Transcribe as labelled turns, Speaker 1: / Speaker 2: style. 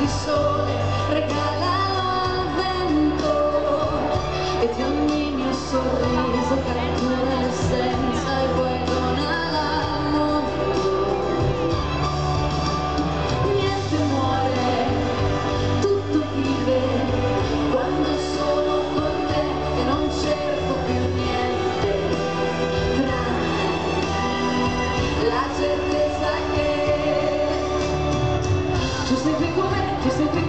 Speaker 1: di sole, regalalo al vento, e di ogni mio sorriso cattura l'essenza e poi donala al mondo. Niente muore, tutto vive, quando sono con te e non cerco più niente, tranne la certezza che tu sei qui con me, tu sei qui